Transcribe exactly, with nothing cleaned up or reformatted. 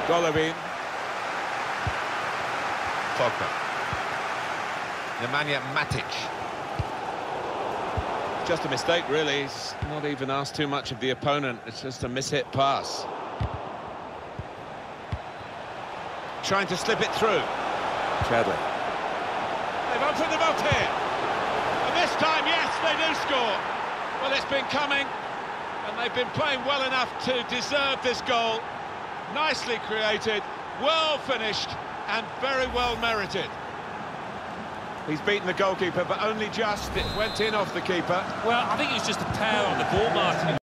Golovin. Pogba. Nemanja Matic. Just a mistake, really. He's not even asked too much of the opponent. It's just a mishit pass. Trying to slip it through. Chadley. They've opened them up here. And this time, yes, they do score. Well, it's been coming, and they've been playing well enough to deserve this goal. Nicely created, well finished, and very well merited. He's beaten the goalkeeper, but only just. It went in off the keeper. Well, I think it was just a tear on the ball, Martin.